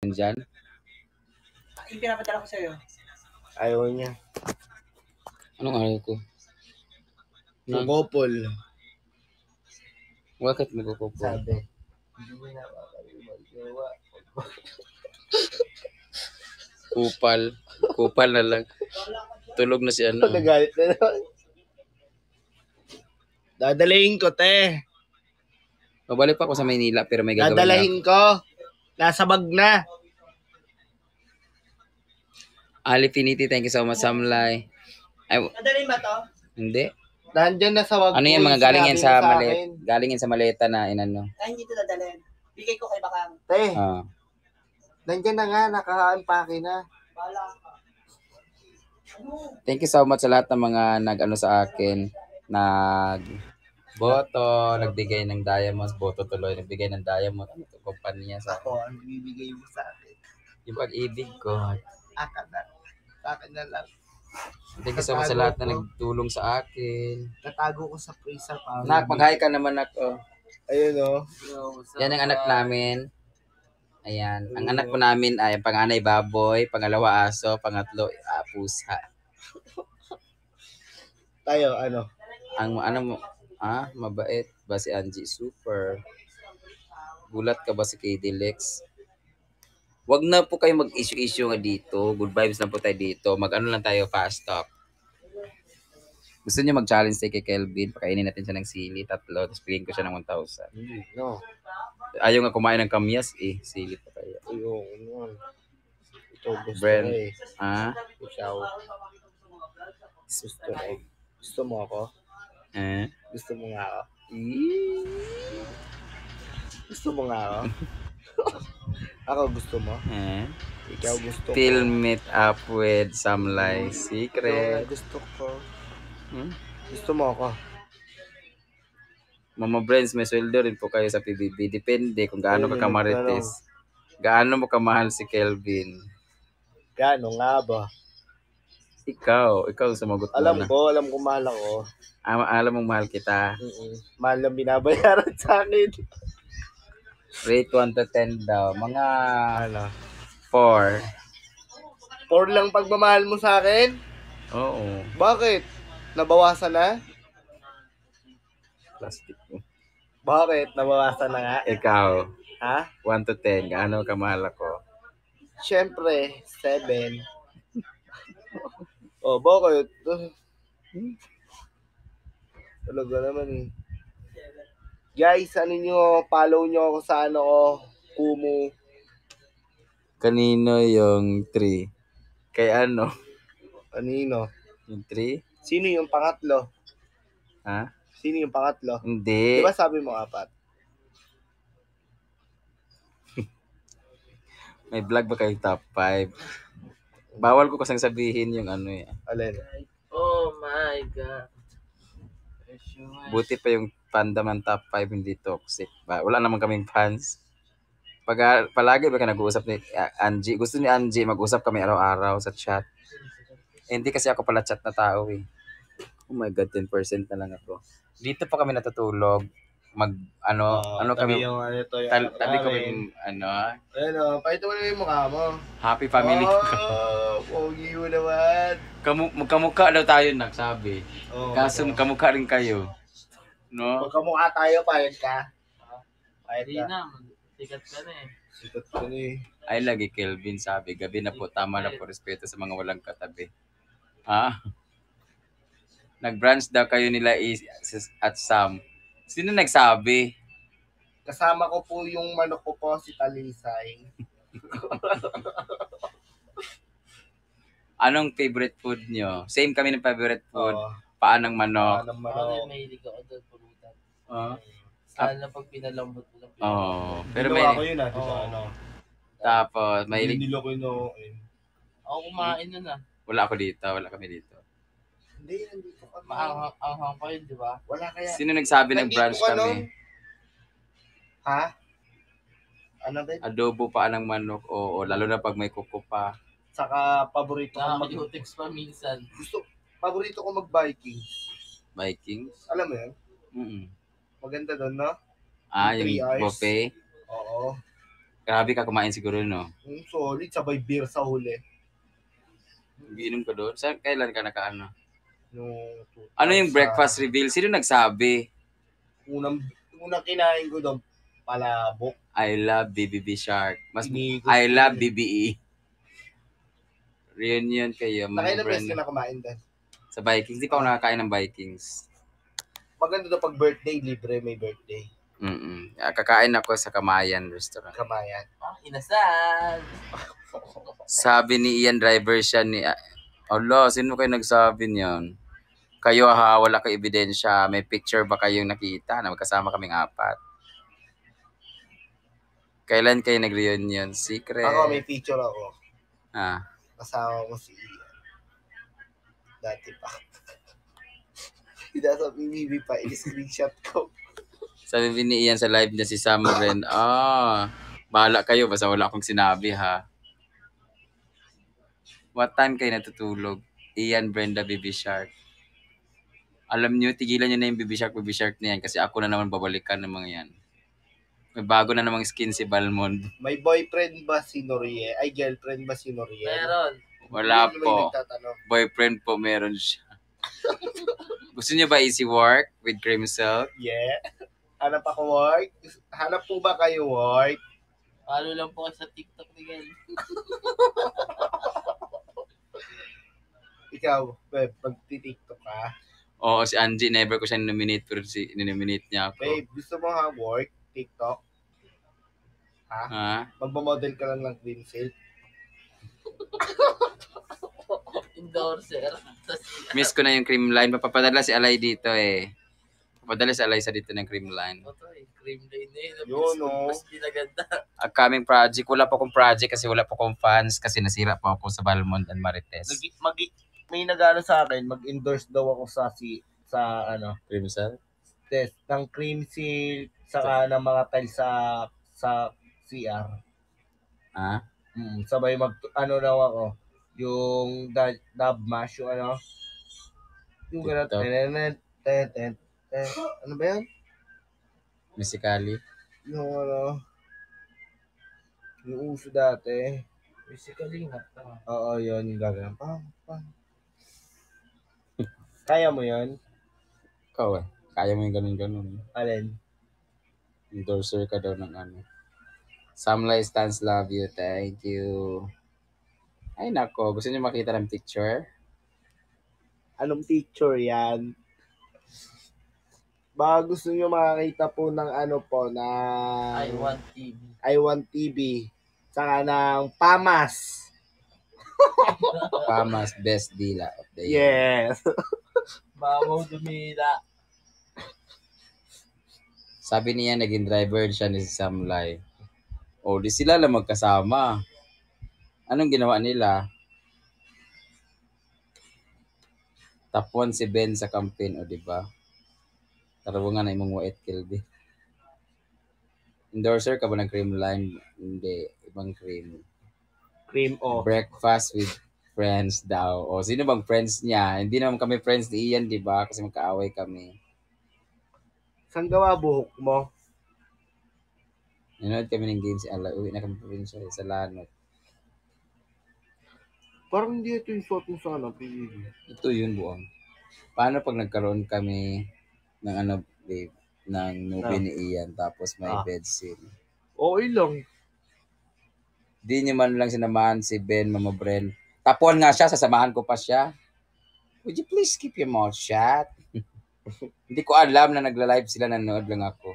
Dyan. Yung pinapadala ko sa'yo. Ayaw niya. Anong ayaw ko? Kukopol. Bakit magkukupol? Sabi. Hindi mo nakakalimugawa. Kupal na lang. Tulog na si ano. Nagalit na naman. Dadalahin ko, te. Babalik pa ako sa Maynila pero may gagawin Dadalahin ko. Nasa bag na. Ali Finiti, thank you so much, Samlay. Ay, Nadalhin ba to? hindi. Nandyan na sa wag Ano yan, mga galing yan sa maleta. Galing yan sa maleta na inano. Ay, hindi ito dadalhin. Bigay ko kay Bakang. Te, Ah. nandyan na nga. Naka-unpake na. Bala. Thank you so much sa lahat ng mga nag-ano sa akin. Boto, nagbigay ng diamonds, boto tuloy, nagbigay ng diamond. Ano ito, kumpanya sa Ako, ang bibigay mo sa akin. yung pag-ibig ko. Akin na. Sa akin na lang. Thank you so much sa lahat na nagtulong sa akin. Tatago ko sa freezer para. Nak, mag-hi ka naman, nak. Oh. Ayun, oh. Yan ang anak namin. Ayan. Ang anak po namin ay panganay baboy, pangalawa aso, pangatlo pusa. Tayo, ano? Ang ano mo, mabait ba si Angie? Super. Gulat ka ba si KD Lex? Wag na po kayo mag-issue-issue nga dito. Good vibes na po tayo dito. Mag-ano lang tayo, fast talk. Gusto niyo mag-challenge tayo kay Kelvin? Pakainin natin siya ng sili, 3. Tapos bigyan ko siya ng 1,000. No. Ayaw nga kumain ng kamyas eh. Sili pa kaya. Ayun, ano. Ito, gusto Brent. ko eh. Ikaw. Gusto ko. Gusto mo ako? Gusto mo nga ako? Gusto mo nga ako? Ako gusto mo? Ikaw gusto ko. Still meet up with some like secret. Gusto ko. Gusto mo ako? Mama Brains, may sweldo rin po kayo sa PBB. Depende kung gaano ka kamarites. Gaano mo kamahal si Kelvin. Gaano nga ba? Ikaw sumagot mo Alam na. alam ko mahal ako. Alam mong mahal kita. Mahal lang binabayaran sa akin. Rate 1 to 10 daw. Mga Ano? 4. 4 lang pagmamahal mo sa akin? Oo. Bakit? Nabawasan na? Plastic mo. Bakit? Nabawasan na nga? Ikaw, Ha? 1 to 10. Gaano ka mahal ako? Siyempre, 7. Oh, bakit? Talaga naman eh. Guys, follow nyo ako sa Kumu. Kanino yung 3? Kay ano? Kanino? Yung 3? Sino yung pangatlo? Ha? Sino yung pangatlo? Hindi. Di ba sabi mo 4? May vlog ba kayong top 5? Bawal ko kasang sabihin yung ano eh. Alin? Oh my God. Buti pa yung fandom ng top 5 hindi toxic. Wala naman kaming fans. Palagi ba ka nag-uusap ni Angie? Gusto ni Angie mag-usap kami araw-araw sa chat. Hindi kasi ako pala chat na tao eh. Oh my God, 10% na lang ako. Dito pa kami natutulog. Tabi yung Tabi ko yung pakita mo na yung mukha mo. happy family. Pogi mo naman. Magkamukha daw tayo nagsabi. Kaso magkamukha rin kayo. No? Magkamukha tayo, payag ka. Payag ka. Sikat ka na eh. Sikat ka na eh. Ay lagi Kelvin sabi, gabi na po, tama na po, respeto sa mga walang katabi. Nag-branch daw kayo nila at Sam. Sino nagsabi? Kasama ko po yung manok ko po, si Talisay. Anong favorite food nyo? Same kami ng favorite food. Paanang manok. Paanang manok. May hilig ako doon pulutan. Sana pag pinalambot mo lang. Pero Ginawa ko yun diba? Tapos, mahilig. Hindi ko yun. Ako kumain nun Wala ako dito, wala kami dito. Hindi, nandito kami. Maanghang pa yun, di ba? Wala kaya. Sino nagsabi ng Nandito branch ka kami? nun? Ha? Ano ba? Adobo paanang manok, oo, lalo na pag may kuko pa. Saka paborito ko Nakakalihotex pa minsan. paborito ko mag-Vikings. Vikings? Alam mo yun? Maganda doon, no? Yung buffet? Oo. Grabe ka kumain siguro, no? Solid, sabay beer sa huli. Giinom ka doon? Kailan ka nakaano? Nung Ano yung breakfast reveal? Sino nagsabi? Unang kinain ko doon, palabok. I love BBB Shark. Inikot I ko love yun. BBE. Reunion kayo. Nakailan beses Brand- ka na kumain doon? Sa Vikings. Di pa ako nakakain ng Vikings. Maganda daw pag birthday, libre may birthday. Kakain ako sa Kamayan Restaurant. Kamayan. Inasal. Sabi ni Ian driver siya ni... Allah, sino kayo nagsabi niyan? Kayo ha, wala kayo ebidensya. May picture ba kayong nakita na magkasama kaming 4? Kailan kayo nag-reunion? Secret. Ako, may picture ako. Ah. Kasama ko si Ian. Dati pa. Hindi sa BBB pa, i-screenshot ko. Sabi ni Ian sa live niya si Sam Ren, bahala kayo, basta wala akong sinabi ha. What time kayo natutulog? Ian, Brenda, Baby Shark. Alam niyo, tigilan niyo na yung Baby Shark na yan kasi ako na naman babalikan ng mga yan. May bago na namang skin si Balmond. May boyfriend ba si Noriel? Ay, girlfriend ba si Noriel? Meron. Wala Yun may po. nagtatanong. Boyfriend po meron siya. Gusto niyo ba easy work with cream silk? Yeah. Hanap ako work? Hanap po ba kayo work? Follow lang po kayo sa TikTok ni Gel. Ikaw, babe, pag-tiktok ka. Oo, si Angie, never ko siya nominate pero nominate niya ako. Babe, gusto mo ha work? TikTok? Ha? Ha? Magmamodel ka lang ng cream silk? Endorser. Miss ko na yung cream line. Papadala si Alay dito eh. Papadala si Alay sa dito ng cream line. Ito eh, cream lane na yun. Yun, no? Mas pinaganda. Upcoming project. Wala pa akong project kasi wala pa akong fans kasi nasira pa ako sa Balmond and Marites. May nagano sa akin, mag-endorse daw ako sa Cream cell? test ng cream silk saka ng mga tiles sa CR. Ha? Sabay daw ako. Yung dub mash, yung yung gano'n, TikTok. ano ba yan? Musically? Yung yung uso dati. Basically, Oo, yun, yung gagawin. Pam. Kaya mo yun? Ikaw eh. Kaya mo yung ganun-ganun. Alin? Endorser ka daw ng ano. Samlay Stans love you. Thank you. Ay nako. Gusto niyo makita ng picture? Anong picture yan? Baka gusto nyo makakita po ng I want I Want TV. TV. Saka ng Pamas. Pamas best dila of the year. Yes. Mamaw dumila. Sabi niya naging driver siya ni Samlay. O di sila lang magkasama. Anong ginawa nila? Top 1 si Ben sa campaign, o diba? Tarungan na imong white kilby. Endorser ka ba ng cream line? Hindi. Ibang cream. Cream off. Breakfast with friends daw. O sino bang friends niya? Hindi naman kami friends ni Ian, diba? Kasi magkaaway kami. Saan gawa buhok mo? Nanood kami ng games si Ala. Uwi na kami probinsya sa Lanot. Parang hindi ito yung suot mo sa PBB. Ito yun buong. Paano pag nagkaroon kami ng babe, ng movie ni Ian tapos may bed scene? Okay lang. Di niyo man lang sinamahan si Ben, Mama Bren. Tapuan nga siya, sasamahan ko pa siya. Would you please keep your mouth shut? Hindi ko alam na nagla-live sila, nanood lang ako.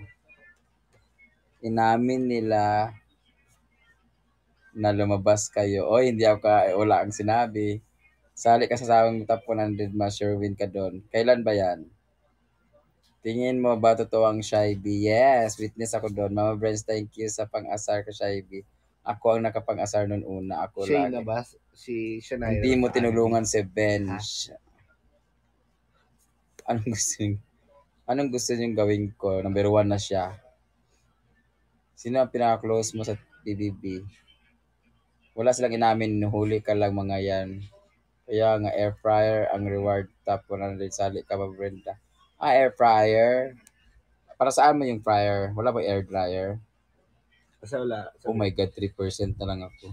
Inamin nila na lumabas kayo. O, hindi ako wala ang sinabi. Sali ka sa sawang top 100 mas sure win ka doon. Kailan ba yan? Tingin mo ba totoo ang Shy B? Yes, witness ako doon. Mama Brens, thank you sa pang-asar ko, Shy B. Ako ang nakapang-asar noon una. Ako Siya lagi. na ba? Siya na Hindi mo tinulungan si Ben. Anong gusto niyong gawin ko? Number 1 na siya. Sino ang pinaka-close mo sa PBB? Wala silang inamin, nuhuli ka lang mga yan. Kaya nga air fryer ang reward, top 100 sali ka ba, Brenda? Air fryer. Para saan mo yung fryer? Wala ba air dryer? Kasi wala. Oh my God, 3% na lang ako.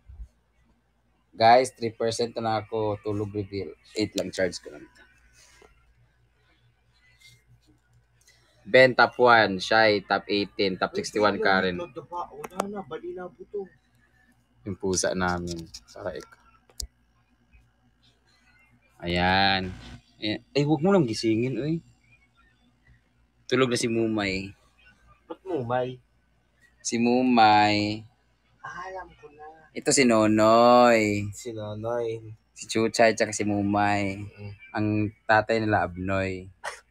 Guys, 3% na lang ako. Tulog reveal. 8 lang charge ko lang. Ben, top 1. Shy, top 18. Top 61, Karen. Wala na, bali na po to. Yung pusa namin. Para ikaw. Ayan. Ayan. Ay, huwag mo lang gisingin, uy. Tulog na si Mumay. Ba't mo, May? Si Mumay. Alam ko na. Ito si Nonoy. Si Nonoy. Si Chuchay, tsaka si Mumay. Ang tatay nila, Abnoy.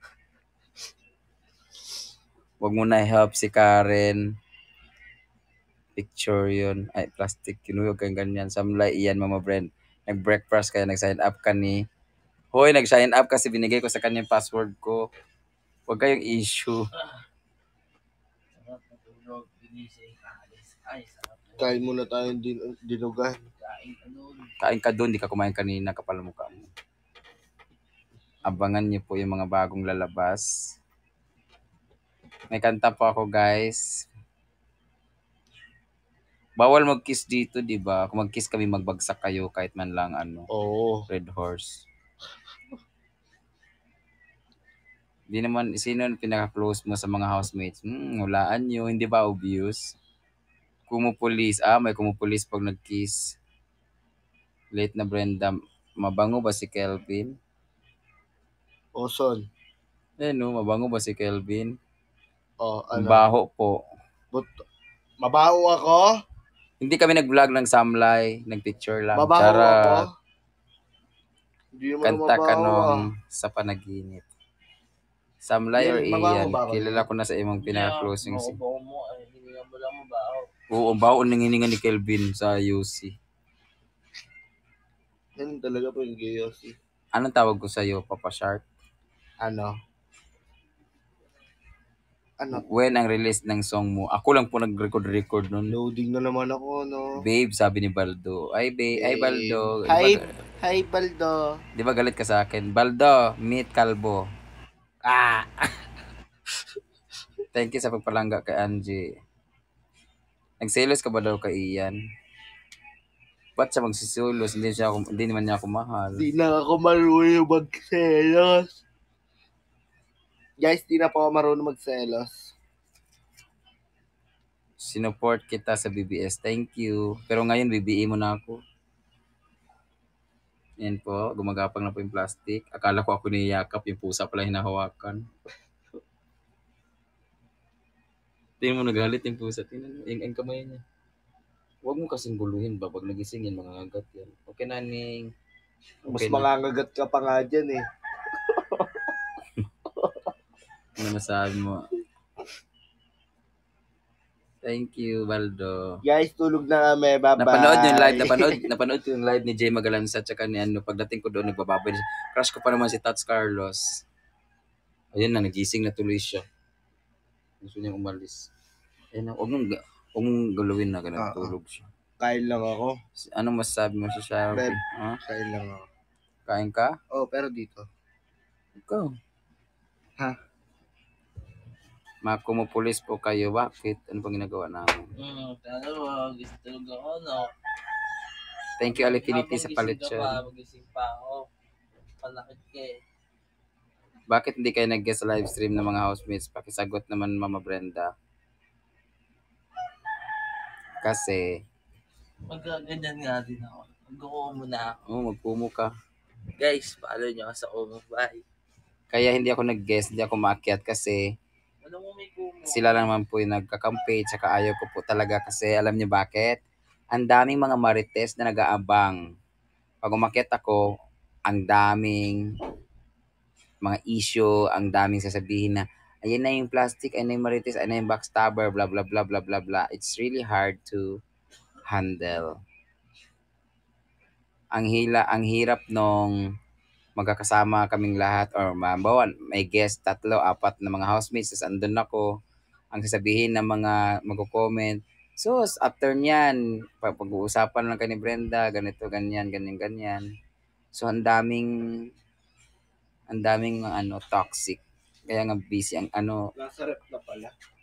Huwag mo na i-help si Karen. Picture yun. Ay, plastic yun. Huwag kang ganyan. Samlay, iyan, Mama Brent. Nag-breakfast kaya nag-sign up ka ni... Hoy, nag-sign up kasi binigay ko sa kanya yung password ko. Huwag kayong issue. Sarap na tulog. Ginising. Alis. Ay, sarap na. Kain muna tayong dinugan. Kain ka nun. Kain ka doon, di ka kumain kanina, kapal ang mukha mo. Abangan niyo po yung mga bagong lalabas. May kanta po ako, guys. Bawal mag-kiss dito, di ba? Kung mag-kiss kami, magbagsak kayo kahit man lang Oo. Red Horse. Di naman, sino ang pinaka-close mo sa mga housemates? Hulaan nyo, hindi ba obvious? Kumupulis. May kumupulis pag nag-kiss. Late na Brenda. Mabango ba si Kelvin? Oson. Mabango ba si Kelvin? Ano? Baho po. Mabaho ako? Hindi kami nag-vlog ng Samlay. Nag-picture lang. Mabaho Charot. ako? Hindi naman Kanta ka mabaho nung sa panaginip. Samlay or Mabaho Ian? ba ako? Kilala ko na sa imong pinaka-closing si... Mabaho mo. Ay, hindi nga mo lang mabaho. Oo, ang baon ng hininga ni Kelvin sa UC. Yan talaga po yung GOC. Anong tawag ko sa'yo, Papa Shark? Ano? When ang release ng song mo? Ako lang po nag-record nun. Loading na naman ako, no? Babe, sabi ni Baldo. Ay, babe. Ay, Baldo. Hi, Baldo. Di ba galit ka sa akin? Baldo, meet Kalbo. Thank you sa pagpalangga kay Angie. Nagselos ka ba daw kay Ian? Ba't siya magsisilos? Hindi naman niya ako mahal. Di na ako marunong magselos. Guys, di na po ako marunong magselos. Sinupport kita sa BBS. Thank you. Pero ngayon, BBE mo na ako. Yan po, gumagapang na po yung plastic. Akala ko ako niyakap, yung pusa pala hinahawakan. Tingnan mo, nagalit yung pusa. Tingnan mo, yung kamay niya. Huwag mo kasing guluhin ba? Pag nagising yan, mga agat yan. Okay na, Ning. Mas Okay na. mangangagat ka pa nga dyan, eh. Ano masabi mo? Thank you, Baldo. Guys, tulog na kami. Bye-bye. Napanood yung live, napanood ko yung live ni Jay Magalansa at saka ni pagdating ko doon nagbababay. Crush ko pa naman si Tats Carlos. Ayun na, nagising na tuloy siya. Gusto niyang umalis. Ayun na, huwag mong galawin na ganun, tulog siya. Kain lang ako. Anong masasabi mo sa Shari? Beb. Ha? Kain lang ako. Kain ka? Oh, pero dito. Ikaw. Ha? Makumupulis po kayo. Bakit? Ano pang ginagawa namin? Talo, tulog ako, no? Thank you, Alifinity, sa palit Magising ka siya. pa, magising pa ako. Palakit ka eh. Bakit hindi kayo nag-guest sa live stream ng mga housemates? Pakisagot naman, Mama Brenda. Kasi, Magkaganyan nga din ako. Mag-uho muna ako. magpumo ka. Guys, follow nyo sa Omo. Bye. Kaya hindi ako nag-guest, hindi ako maakyat kasi Ano mo may kumo? sila lang naman po yung nagkakampi, tsaka ayaw ko po talaga kasi alam niyo bakit? Ang daming mga marites na nag-aabang. Pag umakyat ako, ang daming mga issue, ang daming sasabihin na ayan na yung plastic, ayan na yung marites, ayan na yung backstabber, blah blah blah blah blah blah. It's really hard to handle. Ang hirap nung magkakasama kaming lahat or mabawan, may guest, 3, 4 na mga housemates, tas andun ako, ang sasabihin ng mga magko-comment, sus, after nyan, pag-uusapan lang kay ni Brenda, ganito, ganyan, ganyan, ganyan. So, ang daming toxic. Kaya nga busy ang Nasa rep na pala.